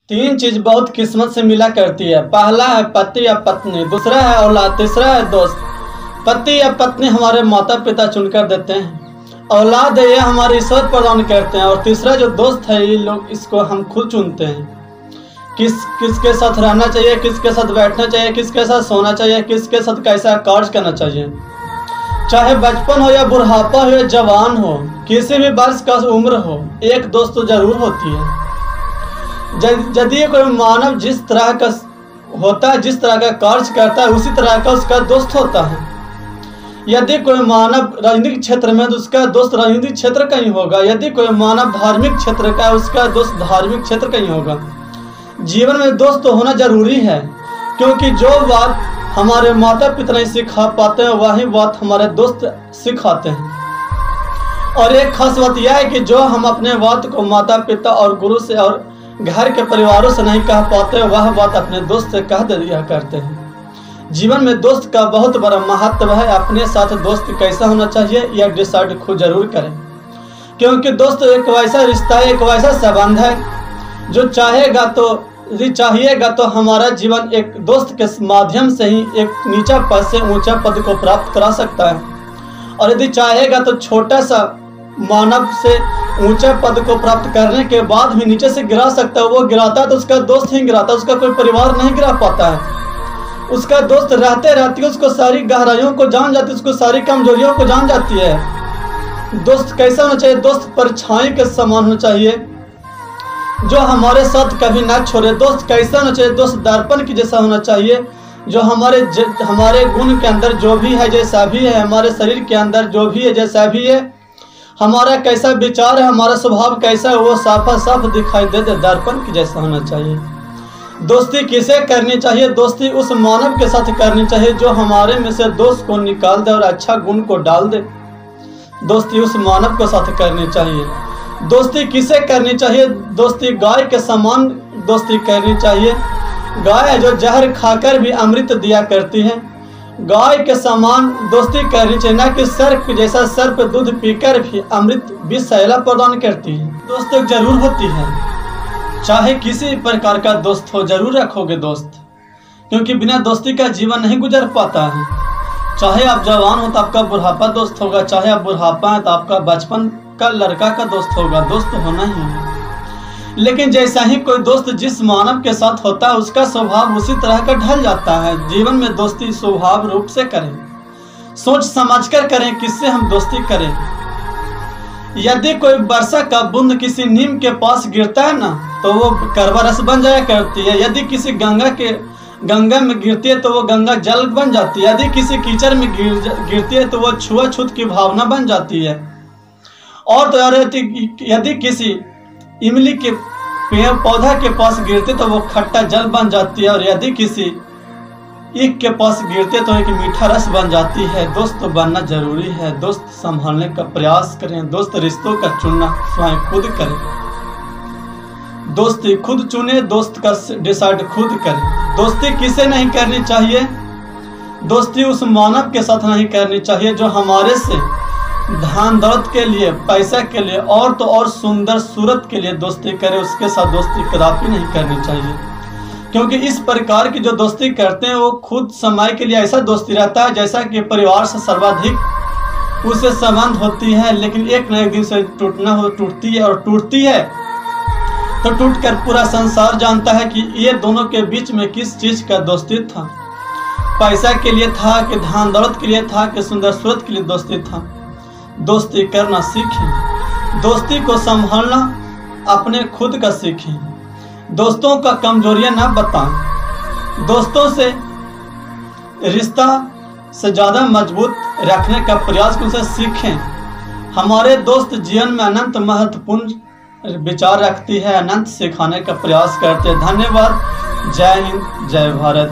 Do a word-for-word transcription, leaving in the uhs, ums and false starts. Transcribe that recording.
तीन चीज बहुत किस्मत से मिला करती है। पहला है पति या पत्नी, दूसरा है औलाद, तीसरा है दोस्त। पति या पत्नी हमारे माता पिता चुनकर देते हैं, औलाद है ये हमारे ईश्वर प्रदान करते हैं, और तीसरा जो दोस्त है ये लोग इसको हम खुद चुनते हैं। किस किसके साथ रहना चाहिए, किसके साथ बैठना चाहिए, किसके साथ सोना चाहिए, किसके साथ कैसा कार्य करना चाहिए। चाहे बचपन हो या बुढ़ापा हो या जवान हो, किसी भी वर्ष का उम्र हो, एक दोस्त तो जरूर होती है। यदि कोई मानव जिस तरह का होता है, जिस तरह का कार्य करता है, उसी तरह का उसका दोस्त होता है। यदि कोई मानव राजनीतिक क्षेत्र में तो उसका दोस्त राजनीतिक क्षेत्र का ही होगा। यदि कोई मानव धार्मिक क्षेत्र का है, उसका दोस्त धार्मिक क्षेत्र का ही होगा। जीवन में दोस्त तो होना जरूरी है, क्योंकि जो बात हमारे माता पिता नहीं सिखा पाते हैं वही बात हमारे दोस्त सिखाते हैं। और एक खास बात यह है कि जो हम अपने बात को माता पिता और गुरु से और घर के परिवारों से नहीं कह पाते, वह बात अपने दोस्त से कह दिया करते हैं। जीवन में दोस्त का बहुत बड़ा महत्व है। अपने साथ दोस्त कैसा होना चाहिए यह डिसाइड खुद जरूर करें, क्योंकि दोस्त एक वैसा रिश्ता है, एक वैसा संबंध है जो चाहेगा तो यदि चाहिएगा तो हमारा जीवन एक दोस्त के माध्यम से ही एक नीचा पद से ऊंचा पद को प्राप्त करा सकता है, और यदि चाहेगा तो छोटा सा मानव से ऊंचा पद को प्राप्त करने के बाद भी नीचे से गिरा सकता है। वो गिराता है तो उसका दोस्त ही गिराता है, उसका कोई परिवार नहीं गिरा पाता है। उसका दोस्त रहते रहते उसको सारी गहराइयों को जान जाती है, उसको सारी कमजोरियों को जान जाती है। दोस्त कैसा होना चाहिए? दोस्त परछाई के समान होना चाहिए, जो हमारे साथ कभी ना छोड़े। दोस्त कैसा होना चाहिए? दोस्त दर्पण की जैसा होना चाहिए, जो हमारे हमारे गुण के अंदर जो भी है जैसा भी है, हमारे शरीर के अंदर जो भी है जैसा भी है, हमारा कैसा विचार है, हमारा स्वभाव कैसा है, वो साफा साफ दिखाई दे दे, दर्पण की जैसा होना चाहिए। दोस्ती किसे करनी चाहिए? दोस्ती उस मानव के साथ करनी चाहिए जो हमारे में से दोस्त को निकाल दे और अच्छा गुण को डाल दे। दोस्ती उस मानव के साथ करनी चाहिए। दोस्ती किसे करनी चाहिए? दोस्ती गाय के समान दोस्ती करनी चाहिए। गाय जो जहर खाकर भी अमृत दिया करती है, गाय के समान दोस्ती करनी चाहिए, ना कि सर्प जैसा सर्प दूध पीकर भी अमृत विषैला प्रदान करती है। दोस्त एक जरूर होती है, चाहे किसी प्रकार का दोस्त हो, जरूर रखोगे दोस्त, क्योंकि बिना दोस्ती का जीवन नहीं गुजर पाता है। चाहे आप जवान हो तो आपका बुढ़ापा दोस्त होगा, चाहे आप बुढ़ापा है तो आपका बचपन का लड़का का दोस्त होगा। दोस्त होना ही है। लेकिन जैसा ही कोई दोस्त जिस मानव के साथ होता है, उसका स्वभाव उसी तरह का ढल जाता है। जीवन में दोस्ती स्वभाव रूप से करें, सोच समझकर करें किससे हम दोस्ती करें। यदि कोई वर्षा का बूंद किसी नीम के पास गिरता है ना, तो वो करवा रस बन जाया करती है। यदि किसी गंगा के गंगा में गिरती है तो वो गंगा जल बन जाती है। यदि किसी कीचड़ में गिर गिरती है तो वो छुआछूत की भावना बन जाती है। और तो यदि किसी इमली के पेड़ पौधा के पास गिरते तो वो खट्टा जल बन जाती है, और यदि किसी ईख के पास गिरते तो एक मीठा रस बन जाती है। दोस्त बनना जरूरी है। दोस्त संभालने का प्रयास करें, दोस्त रिश्तों का चुनना स्वयं खुद करें। दोस्ती खुद चुने, दोस्त का डिसाइड खुद करें। दोस्ती किसे नहीं करनी चाहिए? दोस्ती उस मानव के साथ नहीं करनी चाहिए जो हमारे से धन दौलत के लिए, पैसा के लिए और तो और सुंदर सूरत के लिए दोस्ती करे। उसके साथ दोस्ती कदापि नहीं करनी चाहिए, क्योंकि इस प्रकार की जो दोस्ती करते हैं वो खुद समय के लिए ऐसा दोस्ती रहता है जैसा कि परिवार से सर्वाधिक उससे संबंध होती है, लेकिन एक न एक दिन से टूटना हो टूटती है, और टूटती है तो टूटकर पूरा संसार जानता है कि ये दोनों के बीच में किस चीज का दोस्ती था। पैसा के लिए था कि धन दौलत के लिए था कि सुंदर सूरत के लिए दोस्ती था। दोस्ती करना सीखें, दोस्ती को संभालना अपने खुद का सीखें। दोस्तों का कमजोरियां ना बताएं। दोस्तों से रिश्ता से ज़्यादा मजबूत रखने का प्रयास उनसे सीखें। हमारे दोस्त जीवन में अनंत महत्वपूर्ण विचार रखती है, अनंत सिखाने का प्रयास करते हैं। धन्यवाद। जय हिंद, जय भारत।